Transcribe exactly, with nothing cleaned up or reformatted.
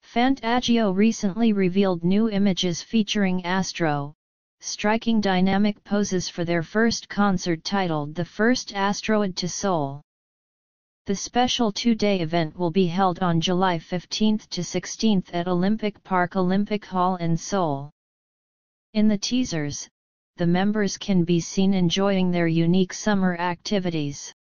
Fantagio recently revealed new images featuring ASTRO, striking dynamic poses for their first concert titled The First ASTROAD to Seoul. The special two-day event will be held on July fifteenth to sixteenth at Olympic Park Olympic Hall in Seoul. In the teasers, the members can be seen enjoying their unique summer activities.